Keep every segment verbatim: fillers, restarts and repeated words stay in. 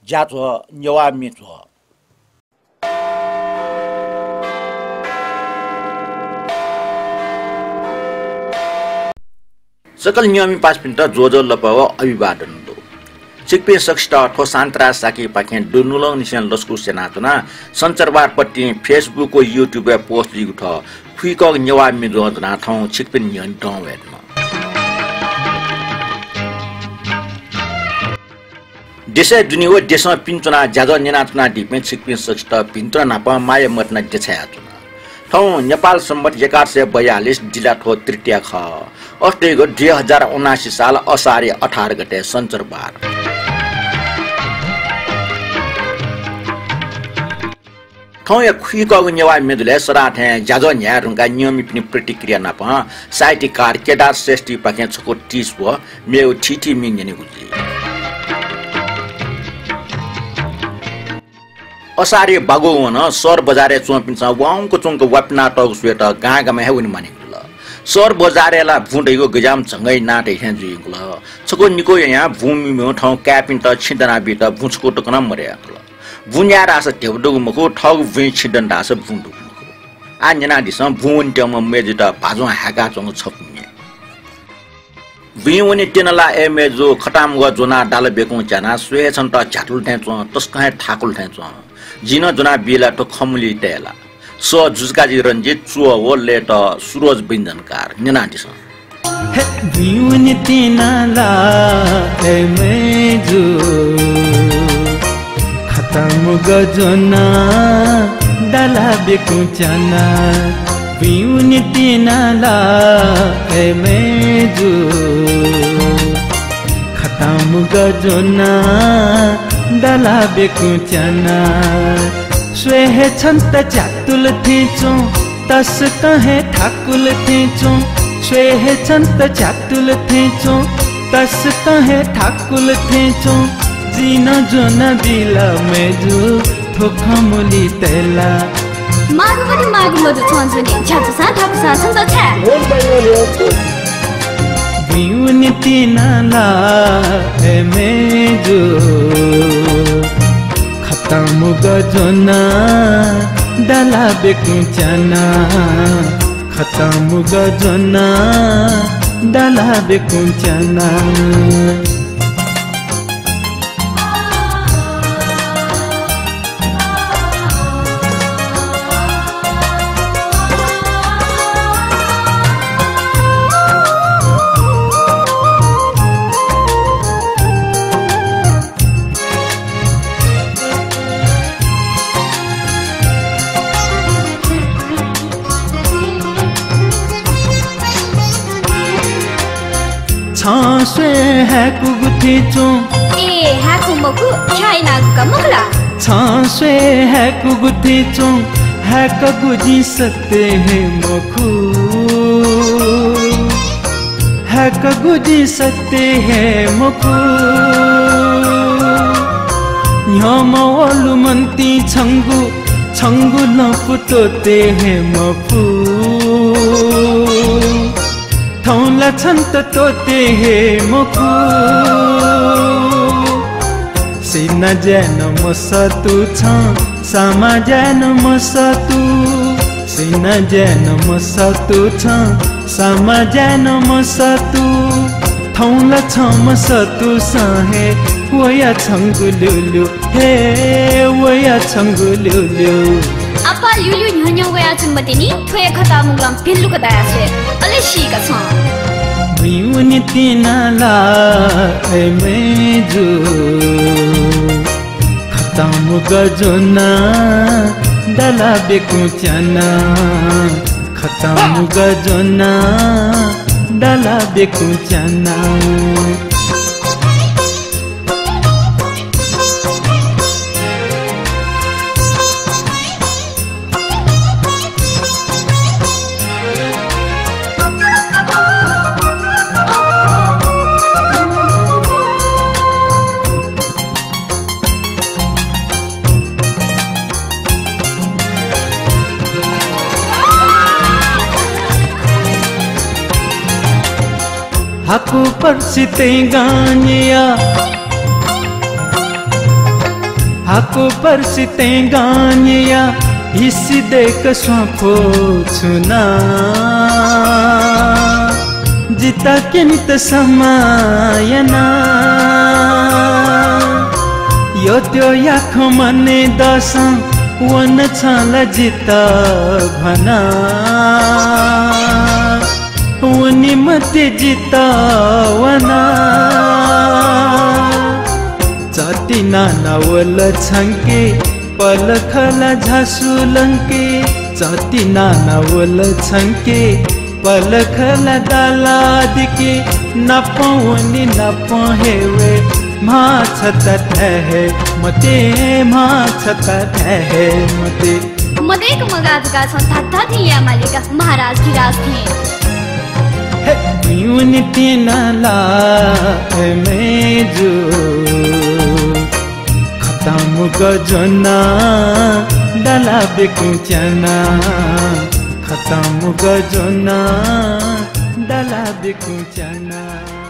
加做牛蛙米做。 सकल नियमी पास पिन्ट जोजो लपव अभिवादन दो चिकपे सक्स्ट ठो सान्त्रा साकी पाखे दुनुलो निसन लस्कु सेनातना संचारबार पट्टी फेसबुक को युट्युब पोस्ट दिगु ठ खुइक नेवा मिजो जना थौ चिकपे नियन डौ वेदमा देशे दुनियो देशमा पिन्चना ज्यादा नेनातना दिपे चिकपे सक्स्ट पिन्त्र नापा माय मतना देछया थौ नेपाल सम्बत एघार सय बयालीस जिल्ला ठो तृतीय ख अस्ट्रेलिया दुई हजार उनासी साल असारे अठार गते सञ्चरबार थौ या खुइको नेवा मेदुले सराथे ज्याजो न्यारुङका नियमित पनि प्रतिक्रिया नप साइटी कार केदार श्रेष्ठी पाके छको तीस व मेउ ठिठी मिन्ने गुजी असारे बागोवन सर बजारे चोपिन्छ वाङको चोङको वपना टक स्वेट गागामा हेउन माने सर बजारेला भुँडेको गजाम सँगै नाटे हेन्जुइगल छको निको यहाँ भूमि में ठाउँ क्यापिन त छिदना बित भुँचको टकना मर्याकल भुन्या रास टेवडो मको ठग भुइ छिदन रास भुँडु मको आ न्याना दिस भुवन ट्याम मेजित भाजो हाका चंग छपुन्ने भुइवने तेनला एमेजो खटाम व जोना डाल बेकु जना स्वे छन त झाटुल ठेचो तस्काय ठाकुल ठेचो जिन जोना बिला त खमुली तेला सो जुजकाजी रंजित चुवा वले त सुरोज बिन्दनकार निनाटिस हे भुइवने तेनला एमेजो खटाम गजोना डाला बेकु जना भुइवने तेनला एमेजो खटाम गजोना डाला बेकु जना स्वेहे छन्त चातुल थेचो तस कहे ठाकुल थेचो स्वेहे छन्त चातुल थेचो तस कहे ठाकुल थेचो जिन जोन बिला मेजु थोखमुली तेला मागु पनि मागु मजु छन्सनि छापु सा थापु सा छन् त छ भुइवने तेनला एमेजो खटाम गजोना डाला बेकु जना खटाम गजोना डाला बेकु जना छासवे है कुगुथी चो ए है कुमकु चाइना का मगला छासवे है कुगुथी चो है कगुजी सकते हैं मखु है कगुजी सकते हैं मखु यमवलु मंती छंगु छंगु न पुतोते हैं मफु थौला छन्त तोते हे मखु सिना जैन मसतु छ सामा जैन मसतु सिना जैन मसतु छ सामा जैन मसतु थौला छ मसतु सहे वया छंगु लुलु हे वया छंगु Lulu apa lulu nyonya waya chungmate ni thoe khata munglam pinlu ka daya se ale shi ka cha भुइवने तेनला एमेजो खटाम गजोना डाला बेकु जना खटाम गजोना डाला बेकु जना हाकु पर्सिते गानिया हाको पर्सिते गानिया हिसी देख स्वापो छुना जिता किनित समायना यो त्यो याखो मने दसा वन छाला जिता भना वनी मते जिता वना जाति नाना वल छंके पलखला झासु लंके जाति नाना वल छंके पलखला दाला दिके नपवनी नपहेवे मा छता है मते मा छता है मते मदेक मगाजका संथा थिया मालिका महाराज की राज थे यूनि तीनला में जो खत्म गजना डाला बेकुचना खत्म गजना डाला बेकुचना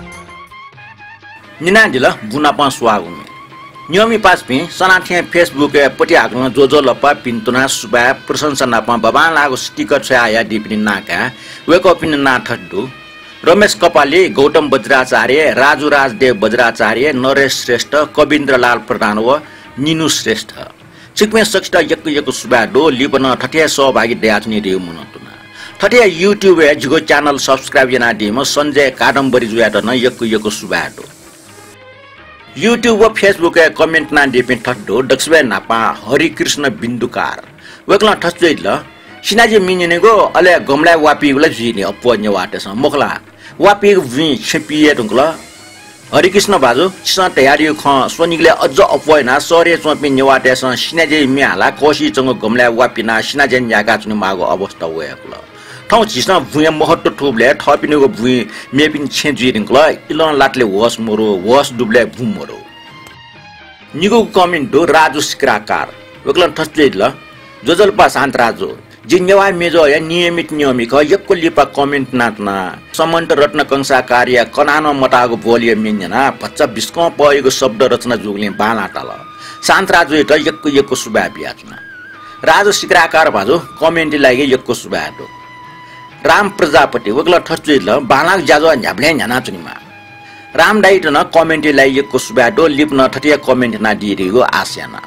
निना जिला बुना पास स्वागु में नियमी पास पे सनाथे फेसबुक पटी आग्न जो जो लपा पिन्तुना सुबा प्रशंसा नापा बबान लागो स्टिकर छ आया डिपिन नाका वेक अपिन ना ठड्डु रमेश कपाली गौतम बज्राचार्य राजु राजदेव बज्राचार्य नरेश श्रेष्ठ कविन्द्रलाल प्रधान व निनु श्रेष्ठ चिकमे सक्षट यक यक सुबाडो लिपन ठठिया सहभागी दयाचनी रिउ मुनतुना ठठिया युट्युब जुगो च्यानल सब्स्क्राइब जना दिम संजय कादम्बरी जुयाट न यक यक सुबाडो युट्युब व फेसबुक कमेन्ट ना दिपिन ठड्डो दक्षबे नापा हरिकृष्ण बिन्दुकार वेकला ठच्दै ल सिनाजी मिनेगो अले गमला वापी गुला जिने अपन्य वाटेस मोखला वापी वि छपिए टुंगला हरिकृष्ण बाजु छ तयारी ख सोनिगले अझ अपयना सरे चोपि नेवाटेस सिनाजी मिहाला कोशी चंग गमला वापिना सिनाजी न्यागा चुनि मागो अवस्था वयकुला ठौ छिस्न भुया महत्व ठुबले थपिनेगो भुइ मेपिन छेजि दिंगला इलन लाटले वस मोरो वस डुबले भु मोरो निगो कमेन्ट दो राजु सिक्राकार वेकलन ठस्ले ल जोजलपा शान्त राजु जिन्नेवा मेजो या नियमित नियमिक यक्को लिपा कमेन्ट नातना समन्त रत्न कंसा कार्य कनानो मटागो बोलियो मिन्जना भच्चा बिस्को पएको शब्द रचना जुगले बालाटाल शान्त राजु एट यक्को यक्को सुबा बियाचना राजु सिक्राकार भाजो कमेन्ट लागि यक्को सुबाडो राम प्रजापति वगला ठच्चै ल बालाक जाजो न्याब्ले न्याना चुनिमा राम डाइट न कमेन्ट लागि यक्को सुबाडो लिप्न ठटिया कमेन्ट ना दिरिगो आस्याना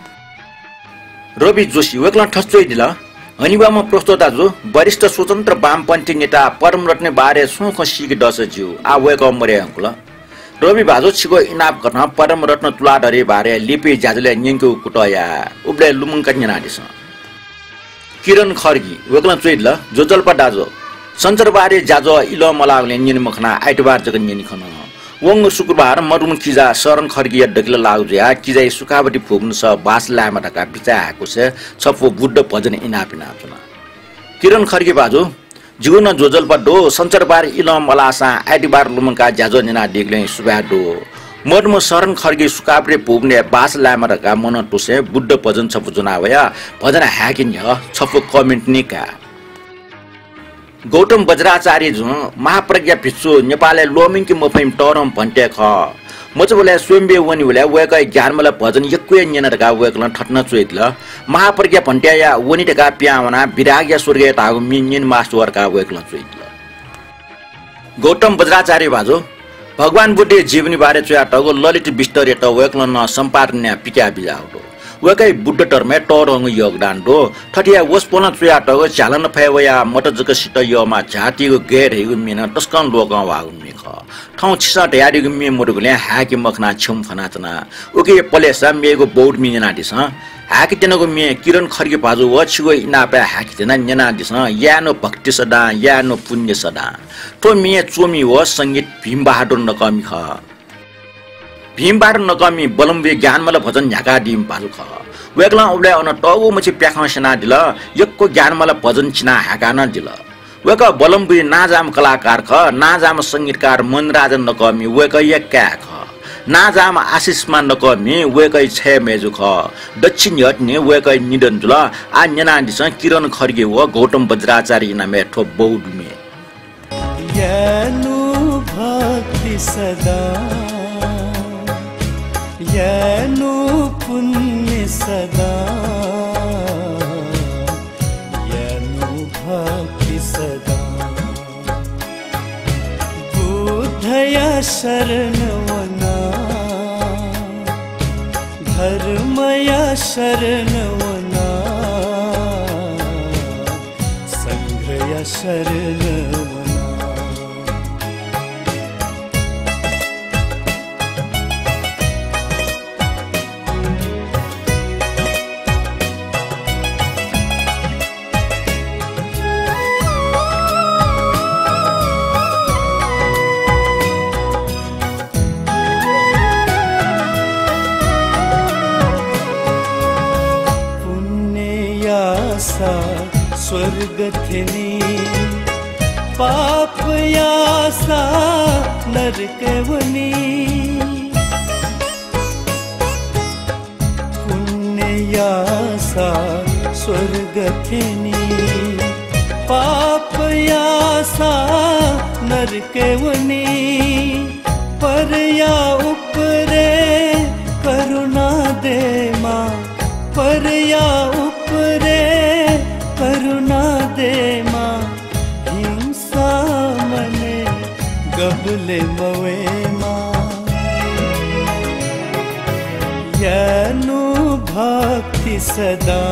रवि जोशी वगला ठच्चै दिल हनिबामा प्रस्तोता जो वरिष्ठ स्वतन्त्र वामपन्थी नेता परमरत्न बारे सुख सिक दस ज्यू आ वेक मरे अंकुल रवि भाजो छिगो इनाप गर्न परमरत्न तुलाधरे बारे लिपि जाजले निंको कुटया उब्ले लुमंका न्यानादिस किरण खर्गी वेकला चोइल जोजलपा दाजो सञ्चरबारे जाजो इलो मलागले निन मखना आइतबार जग निन खन वंग शुक्रबार मरुम किजा शरण खर्गी डगले लागुया किजा सुकावटी फुग्नु छ बास लामा ढका बिचा आको छ छपो बुद्ध भजन इनापिना चुना किरण खर्गी बाजु जीवन जोजलपा दो सञ्चरबार इलो मलासा आइतबार लुमंका जाजो निना डिगले सुबाडो मर्म शरण खर्गी सुकावटी फुग्ने बास लामा ढका मन टुसे बुद्ध भजन छपो जुनावया भजन ह्याकिन छपो कमेन्ट निका गौतम बज्राचार्य जो महाप्रज्ञा भित्सु नेपालले लोमिङकी मफैम टरम भन्टे ख मचबले स्वयंबे वनि वले वेक ज्ञानमल भजन यक्वे न्यनरका वेकल ठट्न चोइतल महाप्रज्ञा भन्ट्या वनि टका प्यावना विराग्य स्वर्गीय तागु मिन्यन मास्टरका वेकल चोइतल गौतम बज्राचार्य भाजो भगवान बुद्धे जीवनी बारे चोया टगो ललित बिस्तर त वेकल न सम्पादन पिक्या बिजाउडो वेकै बुद्ध टर्मे टरङ योगदान दो ठटिया वसपोन चुया टगो चालन फैवया मटजक सिट योमा जातिको गेर हेगु मिन तस्कन लोक वागु मिख ठौ छिसा तयारी गु मे मुरुगले हाकि मखना छुम फनाचना ओके पलेसा मेगो बोर्ड मिना दिस हाकि तेनको मे किरण खर्गे बाजु वछगो इनापा हाकि तेना न्यना दिस यानो भक्ति सदा यानो पुण्य सदा तो मे चोमी व संगीत भीम बहादुर नकमी ख भीम बहादुर नकमी बलम्बे ज्ञानमल भजन झ्याका दिम बाजु ख वेकला उब्ले अन टगो मछि प्याखा सेना दिल यक्को ज्ञानमल भजन चिना हाका न दिल वेक बलम्बे नाजाम कलाकार ख नाजाम संगीतकार मनराजन नकमी वेक यक्का ख नाजाम आशिषमा नकमी वेकै छे मेजु ख दक्षिण हट्ने वेकै निदन जुल आ न्यना दिस किरण खर्गे व गौतम बज्राचार्य नामे ठो बौडमे यानु भक्ति सदा यानु पुण्य सदा यनु भक्ति सदा बुद्धया शरणवना धर्मया शरणवना संघया शरणवना स्वर्ग थिनी पाप यासा नरकवनी पुण्य यासा स्वर्ग थिनी पाप यासा नरकवनी पर या उपरे करुणा दे माँ पर या उपरे करुणा दे माँ हिंसा मने गबले मवे माँ यनु भक्ति सदा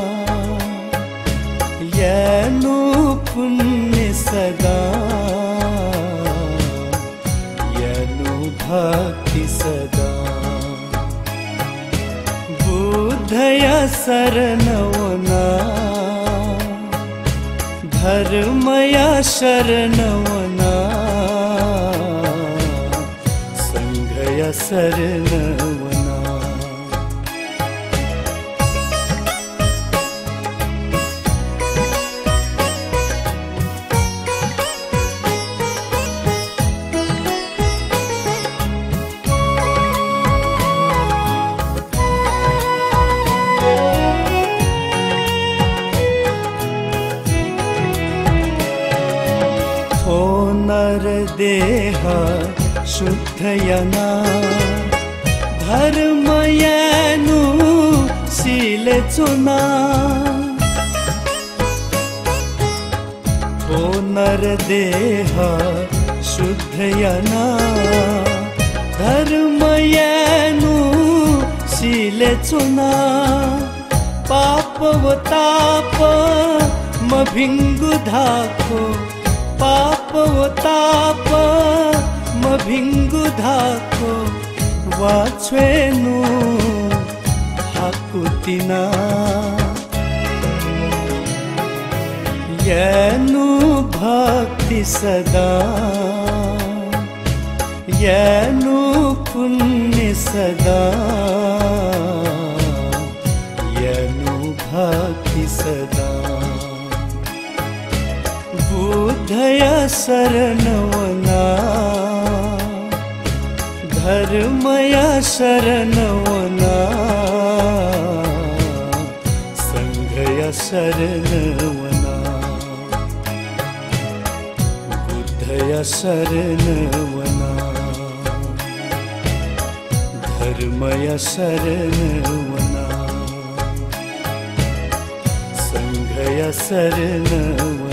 यनु पुण्य सदा यनु भक्ति सदा बुद्धया शरणवना धर्मया शरणवना संघया शरणवना देह शुद्धयना धर्मयनु शील चुना ओ नर देह शुद्धयना धर्मयनु शील चुना पाप व ताप मभिंगु धाको पाप व ताप मभिंगु धाको वाछेनु हाकुतिना यनु भक्ति सदा यनु पुण्य सदा यनु भक्ति सदा बुद्धया शरणवना धर्मया शरणवना संघया शरणवना बुद्धया शरणवना धर्मया शरणवना संघया शरणवना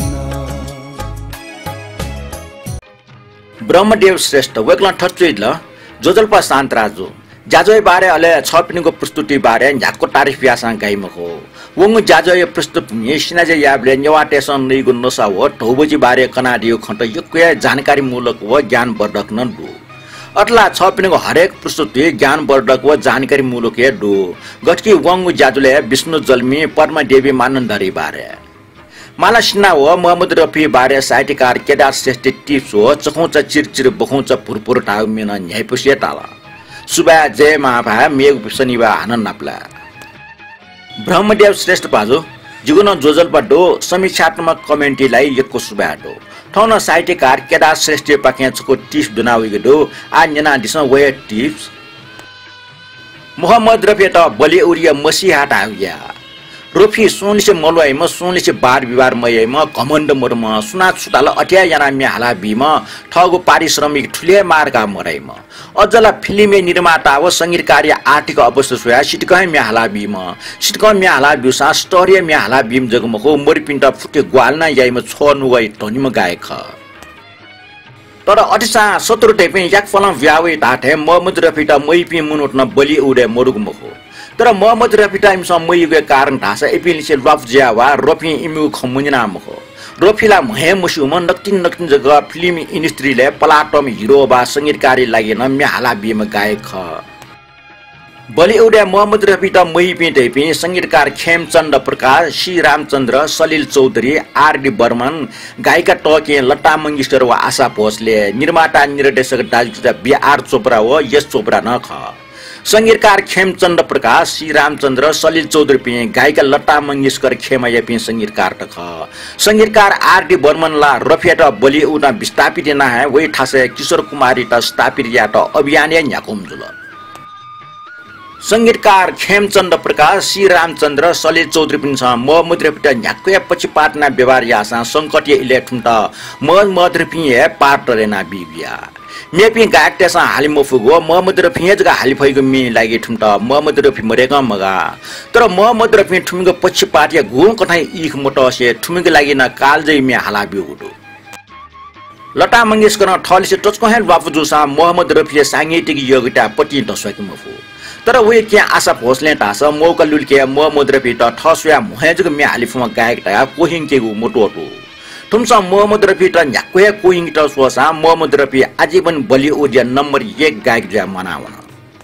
ब्रह्मदेव श्रेष्ठ वेक्ला ठच्चुइल जोजल्पा शान्त राजु जाजोय बारे अले छपिनीको प्रस्तुति बारे झ्याको तारिफ यासा गाइमको वंग जाजोय प्रस्तुत मेसिना जे याबले नेवाटेसन नइगु नसा हो ठौबजी बारे कनाडियो खन्त यक्य जानकारी मूलक व ज्ञान वर्धक न दु अटला छपिनीको हरेक प्रस्तुति ज्ञान वर्धक व जानकारी मूलक हे दु गटकी वंग जाजुले विष्णु जल्मी पद्मा देवी मानन्दरी बारे माला सिन्हा हो मोहम्मद रफी बारे साहित्यकार केदार श्रेष्ठ टिप्स हो चखौच चिरचिर बखौच पुरपुर टाउ मेन न्यायपुसे ताला सुबा जय महाभा मेघ शनिबा आनन्द नाप्ला ब्रह्मदेव श्रेष्ठ बाजु जुगुन जोजल्पा डो समीक्षात्मक कमेन्टीलाई यक्को सुबा डो ठौन साहित्यकार केदार श्रेष्ठ पाख्याचको टिप्स दुनाउगे डो आ नेना दिस वे टिप्स मोहम्मद रफी त बलि उरिया मसी हाट आउया रोफी सोनले मलुवाइमा सोनले बार विवार मयमा घमण्ड मरमा सुना छुटाल अठ्या जना म्याहाला बिमा ठगो पारिश्रमिक ठुले मार्गा मराइमा अझला फिल्मे निर्माता व संगीतकारी आर्थिक अवस्था सोया सिटकै म्याहाला बिमा सिटकै म्याहाला बिसा स्टोरी म्याहाला बिम जगमको मरिपिन्ट फुटे ग्वालना याइमा छोनु गई धनीमा गायक तर अटिसा सत्रु टेपे याक फलन व्यावे ताठे मोहम्मद रफीटा मैपी मुनोटन बलि उडे मरुगमको तर मोहम्मद रफीटा इमसा मैयुगे कारण ढासा एपिलिसे लफ ज्यावा रफी इमु खमुनिनामको रफीला महे मुसुम नक्तिन नक्तिन जग्गा फिल्म इन्डस्ट्रीले पलाटम हिरो बा संगीतकारी लागि न म्याहाला बिम गायक बलिउड मोहम्मद रफीटा मैपी टेपी संगीतकार खेमचंद प्रकाश श्री रामचंद्र सलील चौधरी आर डी बर्मन गायिका टके लता मंगेशकर व आशा भोसले निर्माता निर्देशक डाक्टर बी आर चोपड़ा व यश चोपड़ा न ख संगीतकार खेमचंद प्रकाश श्री रामचंद्र सलील चौधरी पे गायिका लता मंगेशकर खेमया पे संगीतकार ख संगीतकार आर डी बर्मन ला रफीटा बलिउड विस्थापित ना है वही ठासे किशोर कुमारी ता स्थापित या ता अभियान या न्याकुम जुल संगीतकार खेमचंद प्रकाश श्री रामचंद्र सलील चौधरी पनि छ मोहम्मद रफीटा न्याक्या पछि पाटना व्यवहार यासा संकट इलेक्ट्रन त मोहम्मद रफी है पाटरेना बिबिया मेपी गायक तेसा हाली मफुगो मोहम्मद रफी जगा हाली फैगो मे लागि ठुमटा मोहम्मद रफी मरेगा मगा तर मोहम्मद रफी ठुमगो पछि पाटिया घुम कठाई इख मोटसे ठुमगो लागि न कालजै मे हाला बिउडो लता मंगेशकर ठलिसे टचको हेल बाफुजुसा मोहम्मद रफी सांगीतिक योगिता पति दसकी मफु तर वे के आशा भोसले टास मौका लुल्के मोहम्मद रफी त ठसया मुहेजग मे हालिफमा गायक ता कोहिङ के मोटोटो तुमसा मोहम्मद रफी त न्याक्वे कोहिङ त सोसा मोहम्मद रफी आजीवन बलिउड नम्बर एक गायक ज्या मनावन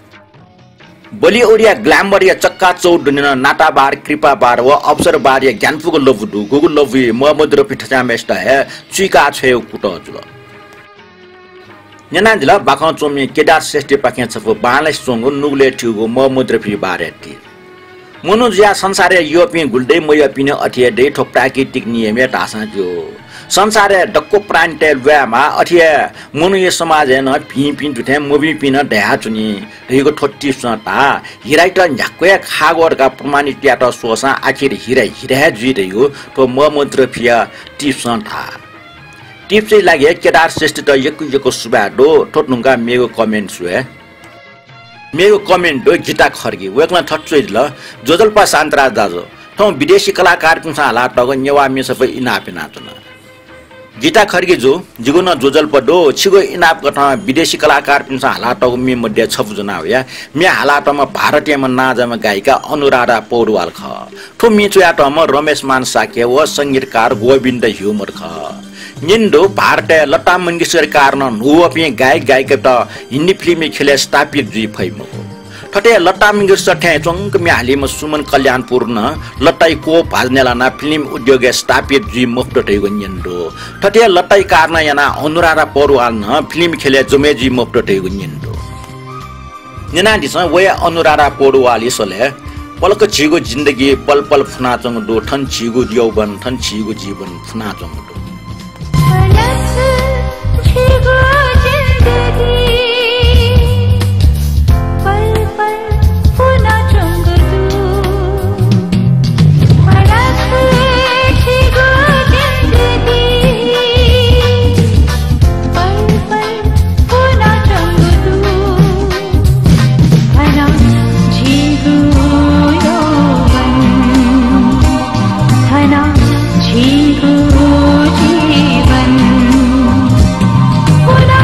बलिउड ग्लैमर या चक्का चौड न नाटा बार कृपा बार व अवसर बार या ज्ञानफुग लवडु गुगु लवी मोहम्मद रफी ठचा मेस्ट है चुका छे कुट जुल न्याना जिला बाखा चोमी केदार श्रेष्ठ पाखे छफु बाले सोंगु नुगले ठिगु मोहम्मद रफी बारे ति मनुज्या संसारे योपी गुल्डे मय पिने अथिए दे ठो प्राकृतिक नियमे ढासा जो संसारे डक्को प्राण टेल व्यामा अथिए मनुय समाज न पि पि दुथे मोबी पिन ढा चुनी रेगो ठोट्टी सटा हिराइट न्याक्वे खागोरका प्रमाणित यात सोसा आखिर हिरा हिरा जि रेगो तो मोहम्मद रफी टिप्सन था टिप्स लागि केदार श्रेष्ठ त यकु यकु सुबाडो ठोट्नुगा मेगो कमेन्ट सुए मेगो कमेन्ट दो गीता खर्गी वेकला ठट्चै ल जोजलपा शान्तराज दाजो थौ विदेशी कलाकार कुसा हाला टग नेवा मे सबै इनाप नाचन गीता खर्गी जो जिगुन जोजलपा दो छिगो इनाप गठ विदेशी कलाकार कुसा हाला टग मे मध्ये छप जना होया मे हाला टमा भारतीयमा नाजमा गायिका अनुराधा पौडवाल ख थो मेचुया टमा रमेश मान साके व संगीतकार गोविन्द ह्युमर ख निन्दो भारतीय लता मंगेशकर कारण हुवपि गायक गायिका त हिन्दी फिल्म खेले स्थापित जी फैमो ठटे लता मंगेशकर ठे चंग मे हालिम सुमन कल्याणपुर न लताई को भाजनेला ना फिल्म उद्योग स्थापित जी मुक्त ठेगो निन्दो ठटे लताई कारण याना अनुराधा पौडवाल न फिल्म खेले जमे जी मुक्त ठेगो निन्दो निना दिस वे अनुराधा पौडवाल इसले पलक छिगो जिन्दगी पल पल फुना चंग दो ठन छिगो यौवन ठन छिगो जीवन फुना चंग दो जीवन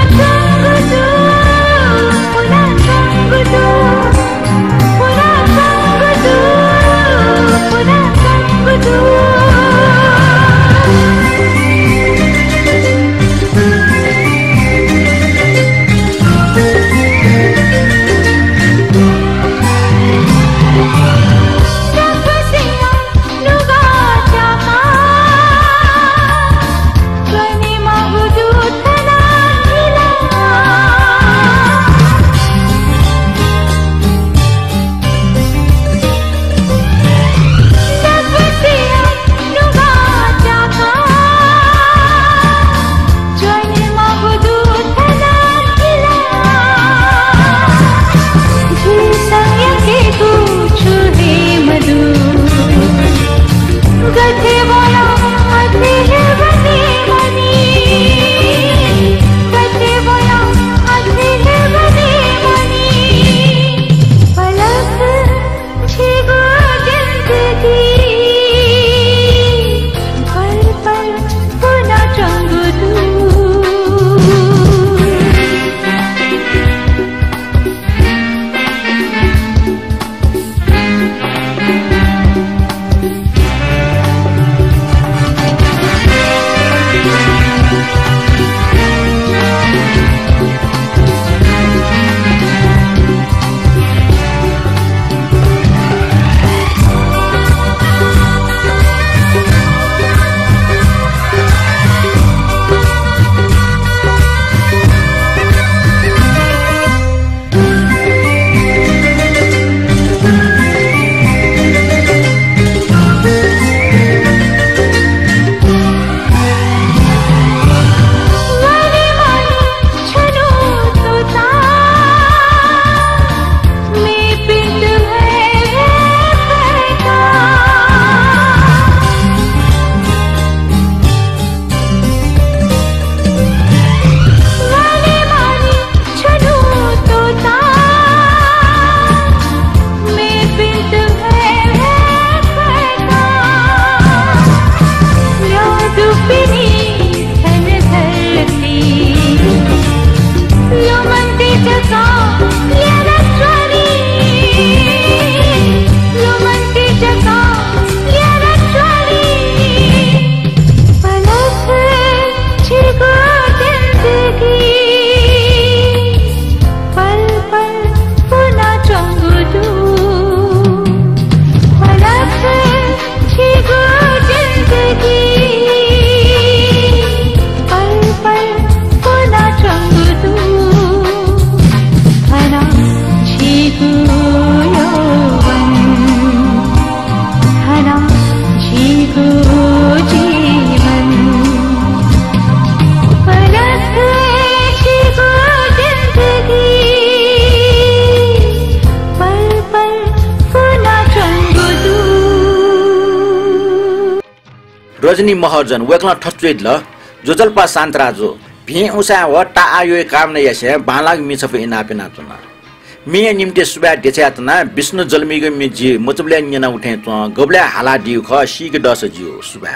रजनी महर्जन वेक्ल ठच्चुइद ल जोजल्पा शान्तराजो भे उसा व टा आयो काम नै यसे बालाग मिछफ इनापे नाचुना मिया निम्ते सुबा देछयातना विष्णु जलमिगो मिजी मोचबले न्यना उठे त गबले हाला दिउ ख सिग दस जियो सुबा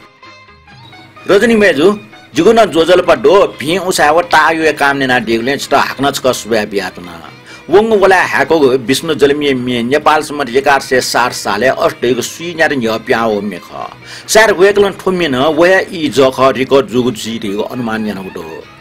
रजनी मेजु जुगुन जोजल्पा डो भे उसा व टा आयो काम नै ना दिगले छ हाक्न छ सुबा बियातना वंग वला हाको विष्णु जलमिए मि नेपाल समर एकार से साठ साले अस्टेको सुइन्यार न्य प्याओ मेख सार वेकलन ठोमिन वया इ जख रिकर्ड जुगु जिरिको अनुमान यानगुटो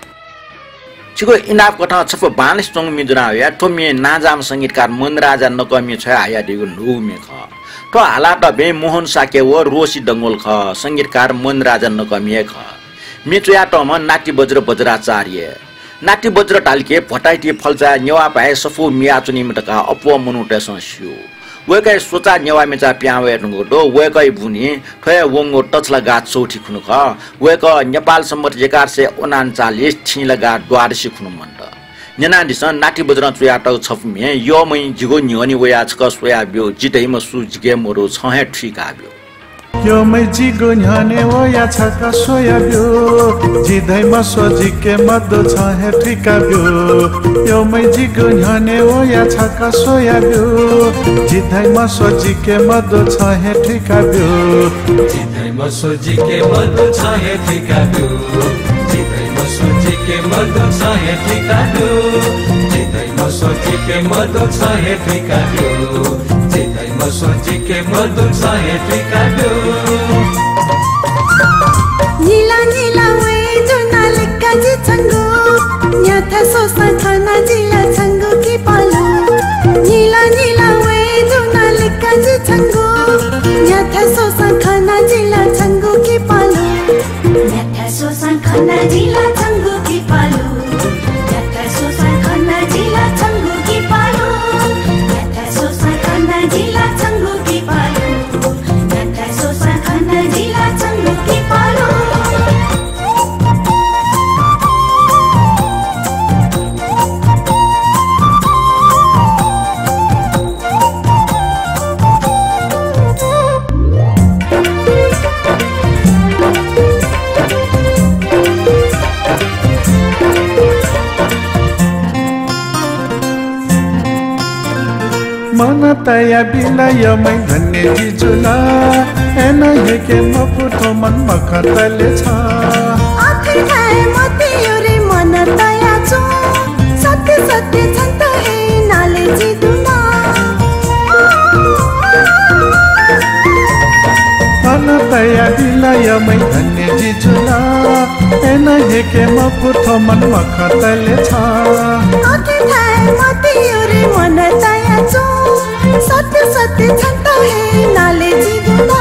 छिको इनाप कथा छफ बानिस चंग मिजुना या ठोमिए नाजाम संगीतकार मन राजा नकमी छ आया दिगु नु मेख तो हाला त बे मोहन साके व रोसी डंगोल ख संगीतकार मन राजा नकमी ख मिचुया टम नाट्य बज्र बज्राचार्य नाट्य बज्र टालके फटाइटी फल्चा नेवा पाए सफु मिया चुनी मटका अपो मनुटे संस्यो वेकै सोचा नेवा मेचा प्यावे रंगो वेकै बुनी ठय वंगो टचला गा चौठी खुनुख वेक नेपाल सम्मत एकार से उनचालीस छिलगा द्वादशी खुनु मण्ड नेना दिसन नाट्य बज्र चुया ट छफमे यो मै जिगो न्यनी वया छक सोया ब्यो जितैम सु जिगे मोरो छहे ठिका ब्यो यो मै जिगो न्याने वो या छका सोया ब्यो जिधै म सोजी के मदो छ हे ठिका ब्यो यो मै जिगो न्याने वो या छका सोया ब्यो जिधै म सोजी के मदो छ हे ठिका ब्यो जिधै म सोजी के मदो छ हे ठिका ब्यो जिधै म सोजी के मदो छ हे ठिका ब्यो जिधै म सोजी के मदो छ हे ठिका ब्यो जिधै म सोजी के मदो छ हे ठिका ब्यो नीला नीला वे जुना लेका जी छंगो न्याथा सोसा खाना जिला छंगो की पालो नीला नीला वे जुना लेका जी छंगो न्याथा सोसा खाना जिला छंगो की पालो न्याथा सोसा खाना जिला छंगो की पालो न्याथा सोसा खाना जिला छंगो की पालो न्याथा सोसा खाना जिला छंगो की पालो न्याथा सोसा खाना जिला छंगो की पालो मन तया बिला यमै धन्य जिजुला एन हेके मपुठो मन मखतले छ आखिर है मते योरे मन तया चो सत्य सत्य छन्त हे नाले जिदुना मन तया बिला यमै धन्य जिजुला एन हेके मपुठो मन मखतले छ आखिर है मते योरे मन तया चो सत्य सत्य छन्त हे नाले जिदुना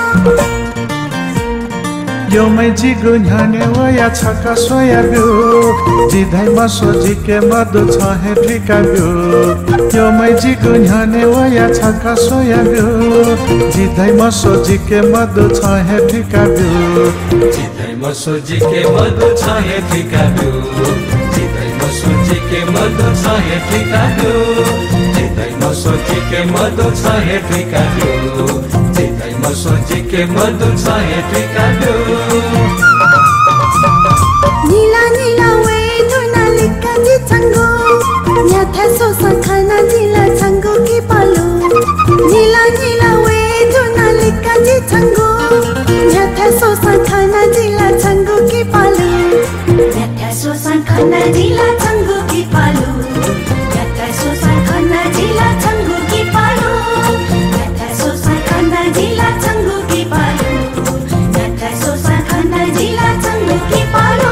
यो मै जिगो न्याने वया छका सोया ब्यो जिधै म सोजी के मदो छ हे ठिका ब्यो यो मै जिगो न्याने वया छका सोया ब्यो जिधै म सोजी के मदो छ हे ठिका ब्यो जिधै म सोजी के मदो छ हे ठिका ब्यो जिधै म सोजी के मदो छ हे ठिका ब्यो जिधै म सोजी के मदो छ हे ठिका ब्यो जिधै म सोजी के मदो छ हे ठिका ब्यो नीला नीला वे धुना लिका जी छंगो न्याथा सोसा खाना जिला छंगो की पालो नीला नीला वे धुना लिका जी छंगो न्याथा सोसा खाना जिला छंगो की पालो न्याथा सोसा खाना जिला छंगो की पालो न्याथा सोसा खाना जिला छंगो की पालो न्याथा सोसा खाना जिला छंगो की पालो न्याथा सोसा खाना जिला छंगो की पालो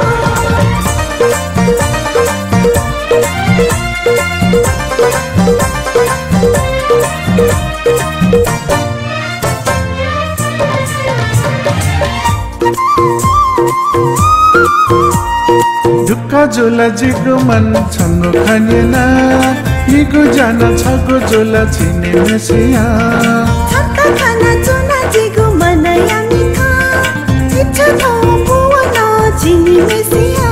दुःख जुला जिगो मन छंगो खनेना निगो जान छगो जोला चिने मेसिया छक्का खाना चुना जिगो मनया मिठा इच्छा थो पुवना चिनी मेसिया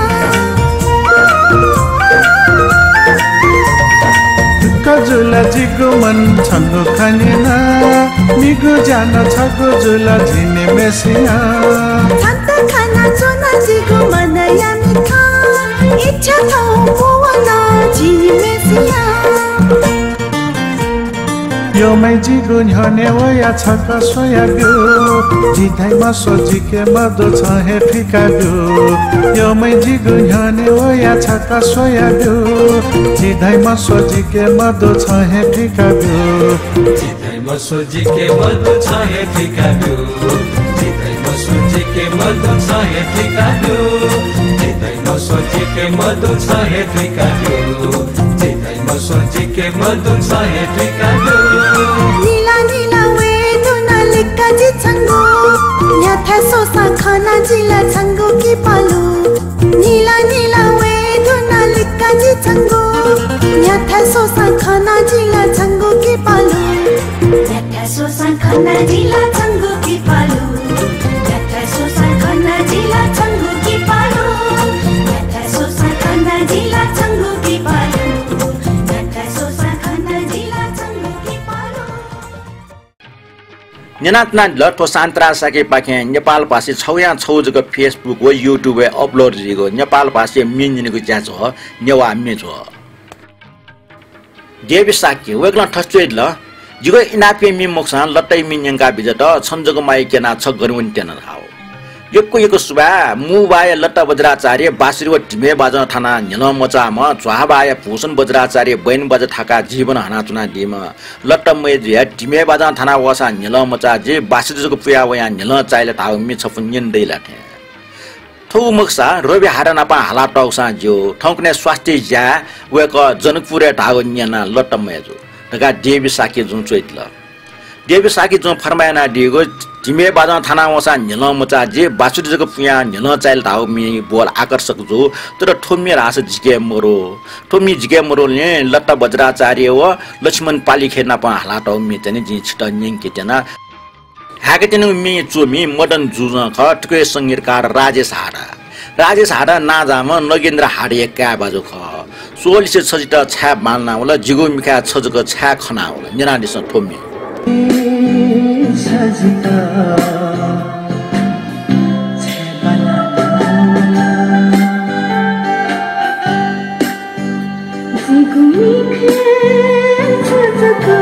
कजुला जिगो मन छगो खानेना निगो जान छगो जोला चिने मेसिया छक्का खाना चुना जिगो मनया मिठा इच्छा थो पुवना चिनी मेसिया यो मै जिगो न्हने वया छका सोया गयो जिधाइ मा सोजी के मदो छ हे फिका गयो यो मै जिगो न्हने वया छका सोया गयो जिधाइ मा सोजी के मदो छ हे फिका गयो जिधाइ मा सोजी के मदो छ हे फिका गयो जिधाइ मा सोजी के मदो छ हे फिका गयो जिधाइ मा सोजी के मदो छ हे फिका गयो जिधाइ मा सोजी के मदो छ हे फिका गयो नीला नीला वे दुना लिक्का जी छंगो न्याथा सोसा खाना जिला छंगो की पालू नीला नीला वे दुना लिक्का जी छंगो न्याथा सोसा खाना जिला छंगो की पालू न्याथा सोसा खाना जिला छंगो की पालू न्याथा सोसा खाना जिला छंगो की पालू न्याथा सोसा खाना जिला छंगो की पालू न्याथा सोसा खाना जिला छंगो की पालू नेनातना लठो सान्त्रा सके पाखे नेपाल भाषी छौया छौजको फेसबुक व युट्युब वे अपलोड जिगो नेपाल भाषी मिनिनको ज्याच हो नेवा मेजो देवी साकी वेगला ठस्चै ल जिगो इनापे मि मोक्सा लट्टै मिन्यंका बिजट छन्जको माइ केना छ गरुन तेन हाउ यको यको सुबा मुबाय लट्टा बज्राचार्य बासिरव टिमे बाजा थाना नेल मचाम ज्वाबाय भूषण बज्राचार्य बैन बज थाका जीवन हना चुना दिम लट्टा मै जे टिमे बाजा थाना वसा नेल मचा जे बासिरजको पुया वया नेल चाइले थाउ मि छफुन निन्दै लाथे थौ मक्सा रवि हारना पा हाला टौसा जो ठौकने स्वास्थ्य ज्या वेक जनकपुरे ढागो न्याना लट्टा मै जो तका देवी साके जुन चोइतल देवी साकी जुन फरमायना दिगो टिमे बाजा थाना वसा नेल मचा जे बासुजको पुया नेल चाइल धाउ मि बोल आकर्षक जो तर ठोमी रास जिके मरो ठोमी जिके मरो ने लट्टा बज्राचार्य व लक्ष्मण पाली खेना पा हाला टौ मि तने जि छिट न्यङ केतना हाकेतनु मि चोमी मदन जुज खटके संगीतकार राजेश हाडा राजेश हाडा नाजाम नगेन्द्र हाडे का बाजो ख सोल से छजित छ्या मालना होला जिगो मिखा छजको छ्या खना होला निरादिस ठोमी सजिता छेबला जिगु मिखे छजको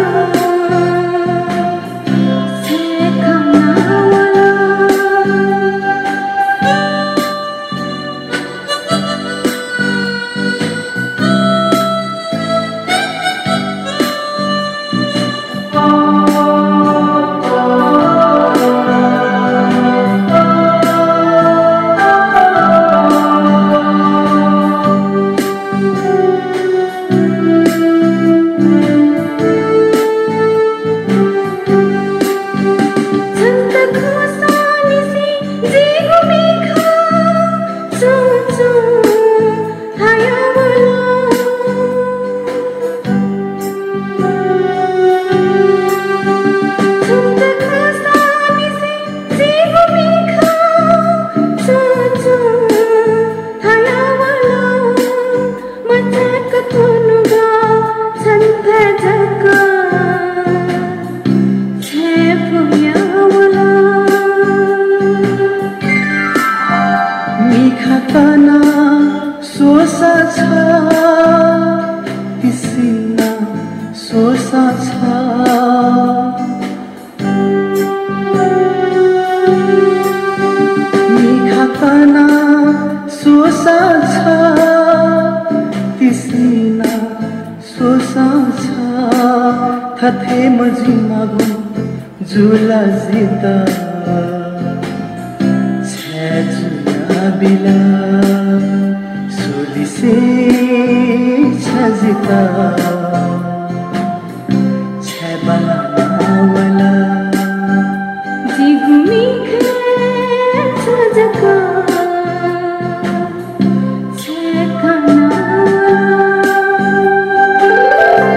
Hathe maji magu jula zita Chhe jula bila suli se chazita Chhe balana wala Jigumi khe chajaka Chhe kana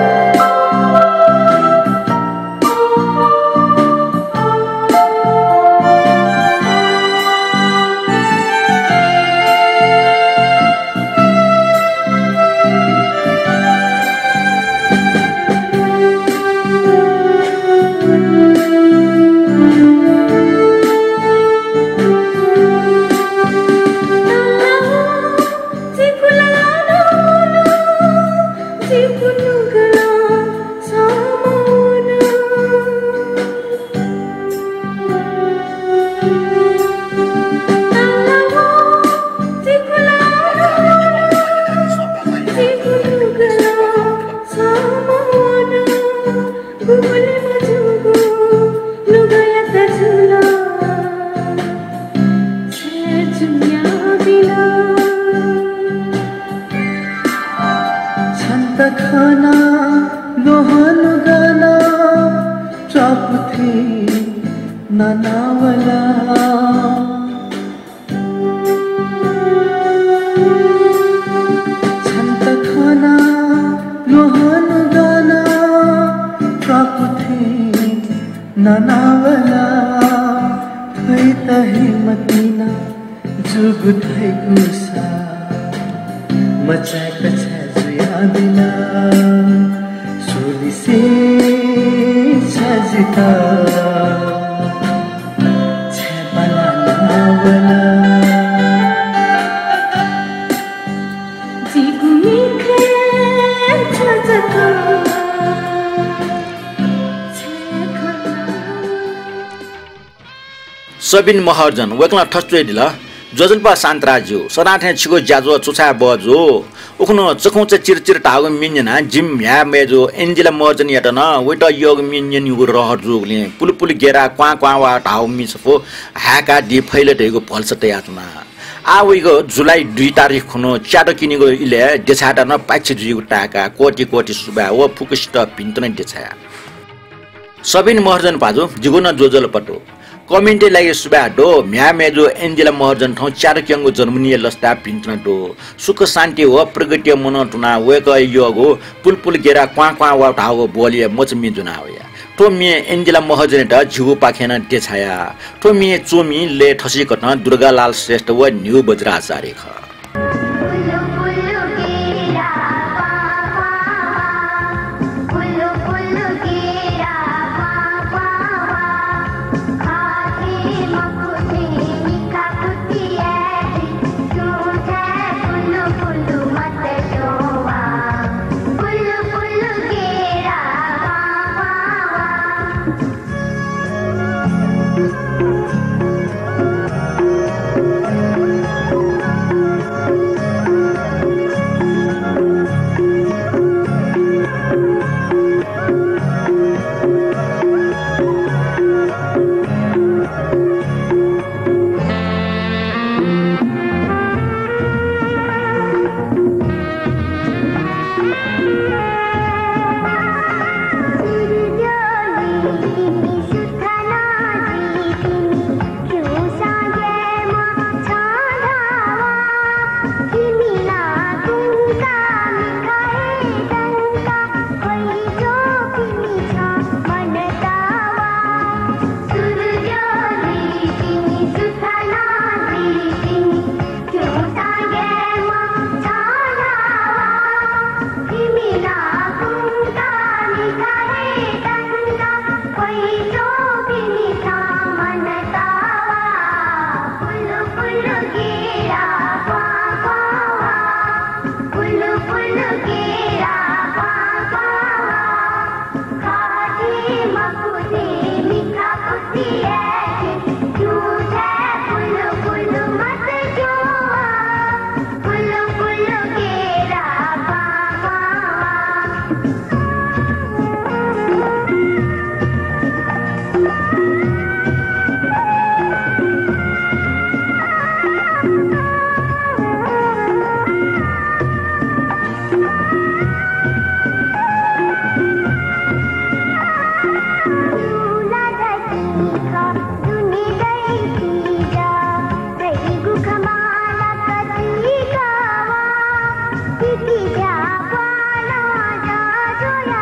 Sabin Maharjan वेक्ला ठस्टुए दिल जजल्पा शान्तराज्यो सराठे छिगो ज्याजो चुछा बजो उखनो चखौच चिरचिर टागो मिन्यना जिम ह्या मेजो एन्जिला महर्जन याटन वेट योग मिन्यन युग रहर जोगले पुलपुल गेरा क्वा क्वा वा टाउ मिसफो हाका दि फैलटेको फलसटे यातना आ वेगो जुलाई दुई तारिख खनो च्याडो किनेको इले देछाटा न पाक्ष जुगु टाका कोटी कोटी सुबा व फुकस्ट पिन्तन देछा सबिन महर्जन पाजो जिगुन जोजल पटो कमेन्टे लागि सुबाडो म्या मेजो एन्जेला महर्जन ठौ चार क्यांगो जर्मनी लस्ता पिन्टन दो सुख शान्ति हो प्रगति मन टुना वेक योगो पुलपुल गेरा क्वा क्वा वा ढागो बोलिए मचमी जुना होया तो मे एन्जेला महर्जन ट झिगु पाखेन देछाया तो मे चोमी ले ठसी कटन दुर्गालाल श्रेष्ठ व न्यू बज्राचार्य ख Kiki ja, kwana ja, joya.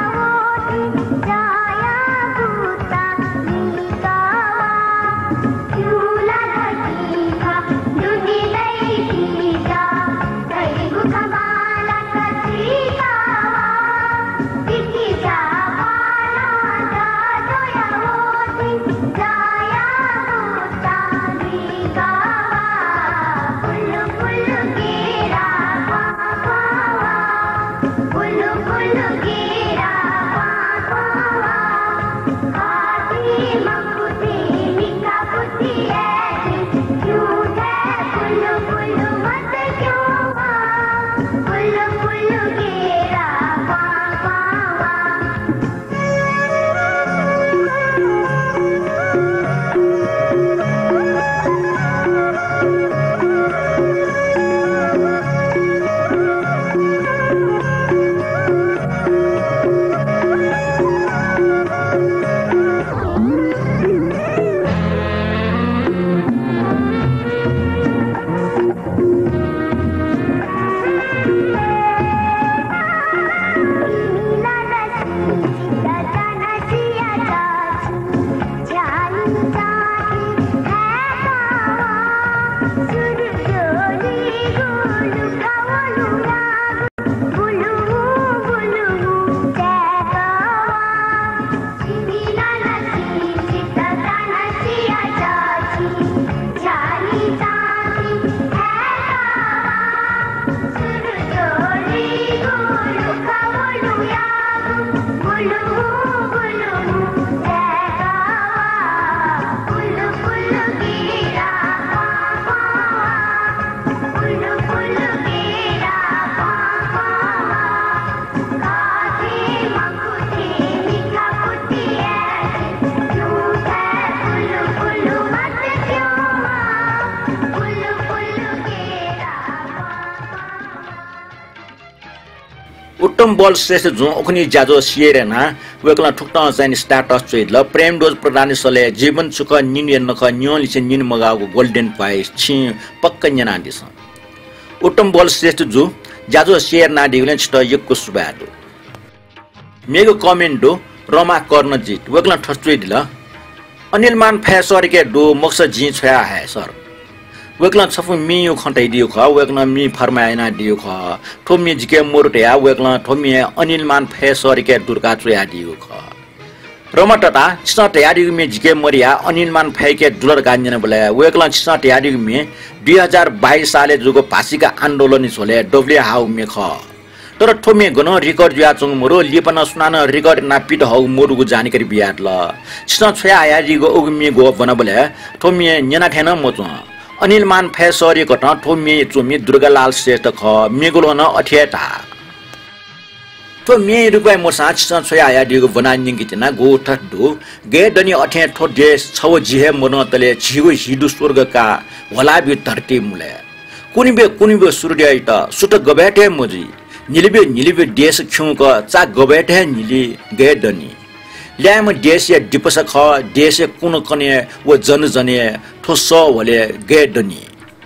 उत्तम बल श्रेष्ठ जो ओखनी जाजो सिएरेना वेकला ठुक्टा चाहिँ स्टाटस चाहिँ ल प्रेम डोज प्रदान सले जीवन सुख निन नख न्योली चाहिँ निन मगाको गोल्डन प्राइज छि पक्का न्याना दिस उत्तम बल श्रेष्ठ जो जाजो सिएर ना दिगले छिट यकको सुबादो मेगो कमेन्ट हो रमा कर्णजित वेकला ठस्ट्रै दिल अनिलमान फैसर के दो मकसद जी छया है सर वेकला छफु मी यो खंटाइ दियो ख वेकला मी फरमायना दियो ख ठोमी जिके मोरटेया वेकला ठोमी अनिलमान फैसर के दुर्गा छया दियो ख रमटटा छट यादि मे जिके मरिया अनिलमान फै के दुलर गान्जन बोले वेकला छट यादि मे दुई हजार बाइस साले जुगो फाँसीका आन्दोलन छोले डब्ल्यू हाउ मे ख तर ठोमे गन रिकर्ड जुया चंग मोरो लिपन सुनान रिकर्ड ना पिट हौ मोरुगु जानकारी बियात ल छिन छया यादिगो उगमे गो बन बोले ठोमे न्याना थेन मोचो अनिलमान फैसरी कट ठोमे चोमी दुर्गालाल श्रेष्ठ ख मेगुलो न अठेटा तो मे रुपै मोसा छिन छया यादिगो बनानिङ कितना गो ठडु गे दनि अठे ठो देश छव जिहे मन तले छिगु हिदु स्वर्गका होला बि धरती मुले कुनिबे कुनिबे सूर्य त सुट गबेटे मोजी निलिबे निलिबे देश खिउक चा गबेटे निली गे दनि ल्याम देश या दिपस ख देश कुन कने व जन जने ठोस वले गे दनि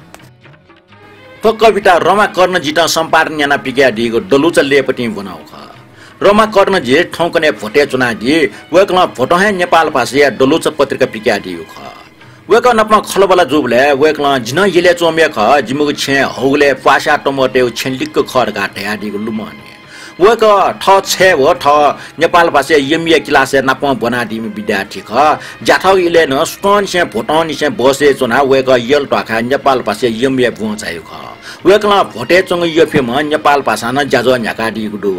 तो कविता रमा कर्ण जिता सम्पादन याना पिक्या दिगो दलुच लेपटी बनाउ ख रमा कर्ण जे ठौकने भोटे चुना दि वेकला भोटो है नेपाल भाषा या दलुच पत्रिका पिक्या दिगो ख वेक नपना खलबला जुबले वेकला जिन यले चोमे ख जिमुग छे हौले पासा टमटे छेलिक खर गाटे आदिगो लुमने वेक ठ छे व ठ नेपाल भाषा यमिया क्लास नाप बना दिम विद्यार्थी ख जाथौ इले न स्टोन से भोटन से बसे चुना वेक यल टखा नेपाल भाषा यमिया भु चाहियो ख वेकला भोटे चंग यफेम नेपाल भाषा न जाजो न्याका दिगु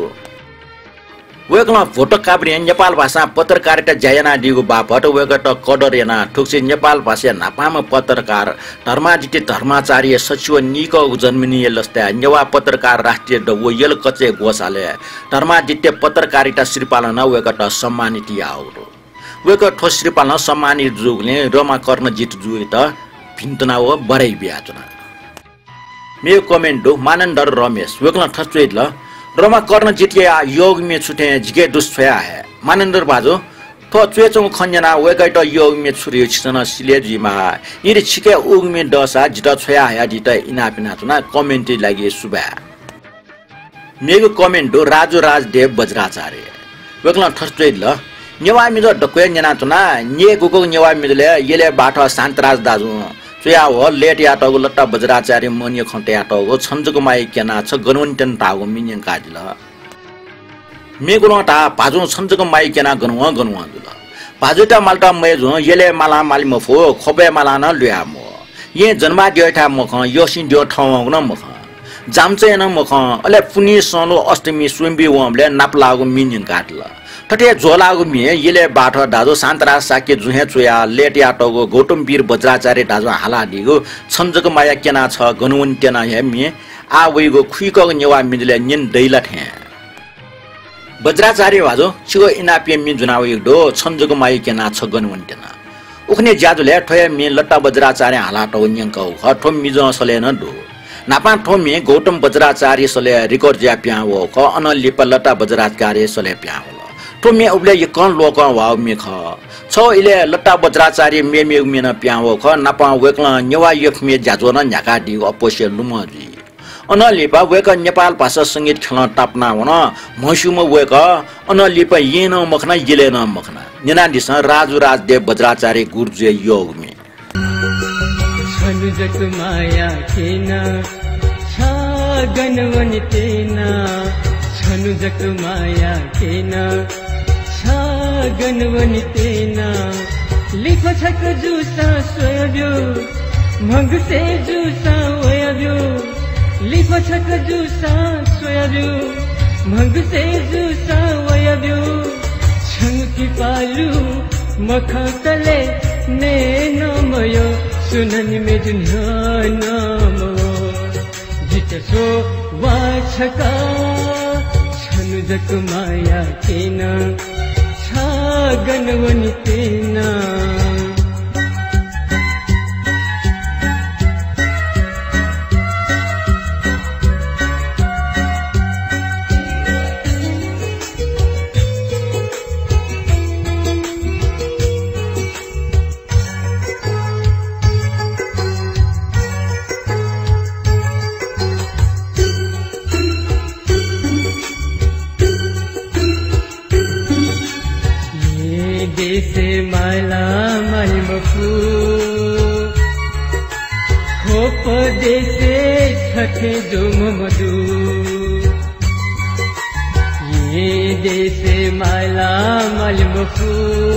वेकला भोट काब्रे नेपाल भाषा पत्रकारिता जायना दिगु बापट वेगट कदर याना ठुक्से नेपाल भाषा नापाम पत्रकार धर्माजिते धर्माचार्य सचिव निको जन्मिनी लस्ता नेवा पत्रकार राष्ट्रिय दवो यल कचे गोसाले धर्माजिते पत्रकारिता श्रीपालन वेगट सम्मानित आउरो वेगट ठो श्रीपालन सम्मानित जुगले रमा कर्ण जित जुइ त भिन्तना व बरै ब्याचना मेरो कमेन्ट हो मानन्दर रमेश वेकला ठस्ट्रेट ल रमा कर्ण जितिया योग में छुटे जिके दुष्फया है मानन्दर बाजो तो चेचों खन्जना वेगैट योग में छुरी छिसन सिलेजीमा इरे छिके उग में दसा जिता छया है जिता इना पिना चुना कमेन्ट लागि सुबा मेगो कमेन्ट हो राजु राजदेव बज्राचार्य वेकला ठस्ट्रेट ल नेवा मिजो डक्वे न्याना चुना ने गुगो नेवा मिजले येले बाठो शान्तराज दाजु चुया हो लेट याटो लट्टा बज्राचार्य मनिय खन्टे याटो छन्जको माइ केना छ गनवन्टन तागो मिन्यन काजिल मेगुलटा पाजो छन्जको माइ केना गनव गनव दुल पाजुटा माल्टा मेजो येले माला माली मफो खोबे माला न लुया म ये जन्मा दियठा मख योसिन दियो ठाउँ न मख जामचे न मख अले पुनि सनो अष्टमी स्वयम्बी वमले नापलागो मिन्यन काटल ठटे झोलागो मिए येले बाठो दाजो शान्तराज साके जुहे चुया लेट याटोगो गौतम वीर बज्राचार्य दाजो हाला दिगो छन्जको माया केना छ गनुवन्टेना हे मिए आ वइगो खुइको नेवा मिजले निन दैला थे बज्राचार्य भाजो छिगो इनापे मि जुनाव दो छन्जको माया केना छ गनुवन्टेना उखने ज्याजुले ठोय मि लट्टा बज्राचार्य हाला टो न्यंकौ खठो मिजो सले न दो नापा ठोमी गौतम बज्राचार्य सले रिकॉर्ड ज्या प्या वो ख अनलिप लट्टा बज्राचार्य सले प्या ठोमी उबले य कन लोक वाव मे ख छ इले लट्टा बज्राचार्य मे मे मेन प्या वो ख नापा वेकला नेवा यफ मे ज्याजो न न्याका दि अपोसे लुमजी अनलिपा वेक नेपाल भाषा संगीत खेल टापना हुन मसुम वेक अनलिपा येन मखना येले न मखना नेना दिस राजु राजदेव बज्राचार्य गुरुजे योग मे छनु जक माया केना छ गनवनि तेना छनु जक माया केना छ गनवनि तेना लिख छक जुसा सोयब्यो मग से जुसा वयब्यो लिख छक जुसा सोयब्यो मग से जुसा वयब्यो छंग की पालू मखा तले ने नमयो सुननि में जुन्हा नाम जितसो वाछका छनु जक माया केना छ गनवनि तेना देशे माला मालमफु खोप देशे छठे जो मधु ये देशे माला मालमफु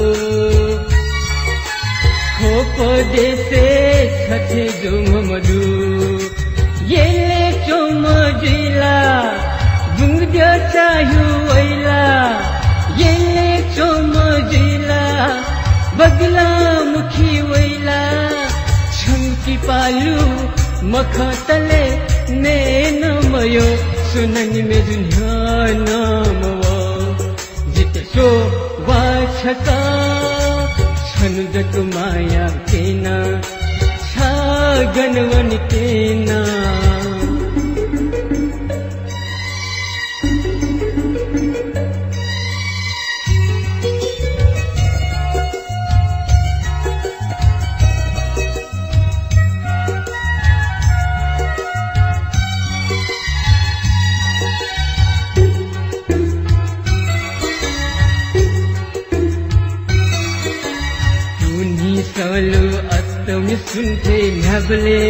खोप देशे छठे जो मधु ये चोम जिला बुंग चाहू वैला ये चोम जिला बगला मुखी वैला छंकी पालू मखतले नैन मयो सुनन में दुनिया नाम जित सो वाछका छनुदक माया केना छागनवन केना सलो अस्तमी सुनते न्याबले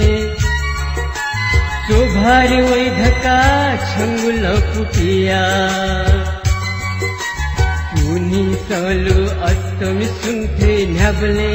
चोभारी वै ढका छंगुल पुटिया पुनी सलो अस्तमी सुनते न्याबले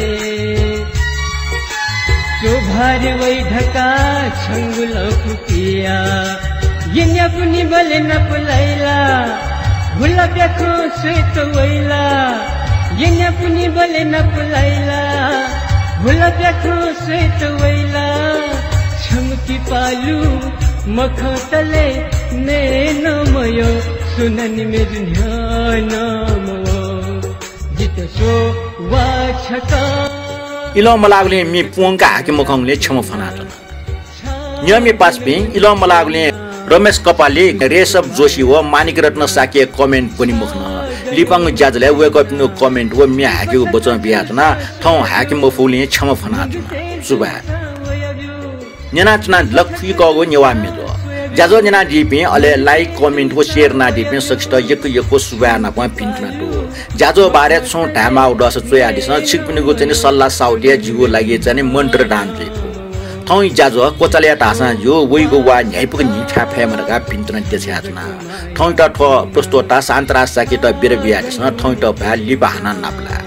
चोभारी वै ढका छंगुल पुटिया ये न्यापुनी बले नपलैला भुला देखो श्वेत वैला ये न्यापुनी बले नपलैला भुला देखो श्वेत वैला छमकी पालू मखतले नैन मयो सुनन में दुनिया नाम जित सो वाछका इलो मलागले मी पोंगा हाके मखंगले छम फनाटन नियमी पासपि इलो मलागले रमेश कपाले रेशब जोशी व मानिक रत्न साके कमेन्ट पनि मुख्न लिपाङ ज्याजले वेक अप नो कमेन्ट व मी हाकेको बचन बिहाजना ठौ हाके मफुले छम फनाटन सुबा नेना चना लक्ष्मी कगो नेवा मेदो ज्याजो नेना दिपि अले लाइक कमेन्ट व शेयर ना दिपि सक्ष्ट यक यको सुबा ना प पिन्टना दो ज्याजो बारे छौ ढामा उडस चोया दिस छिकपिनको चाहिँ सल्लाह साउदिया जिगो लागि चाहिँ मन्त्र दान चाहिँ ठौ ज्याजो कोचलिया टासा यो वइगो वा न्यायपुक निठा फेमरका पिन्टना त्यसयाजना ठौ त ठ प्रस्तोता शान्तराज साके त बिर बिया दिस ठौ त भा लिबाहना नाप्ला